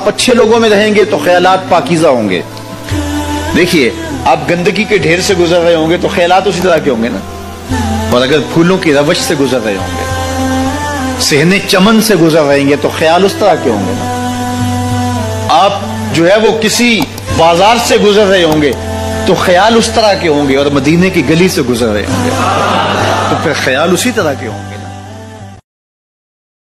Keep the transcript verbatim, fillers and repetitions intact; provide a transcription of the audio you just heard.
अच्छे लोगों में रहेंगे तो ख्यालात पाकीज़ा होंगे। देखिए, आप गंदगी के ढेर से गुजर रहे होंगे तो ख्यालात उसी तरह के होंगे ना। और अगर फूलों की रवश से गुजर रहे होंगे, सहने चमन से गुजर रहेंगे तो ख्याल उस तरह के होंगे ना। आप जो है वो किसी बाजार से गुजर रहे होंगे तो ख्याल उस तरह के होंगे, और मदीने की गली से गुजर रहे होंगे तो फिर ख्याल उसी तरह के होंगे।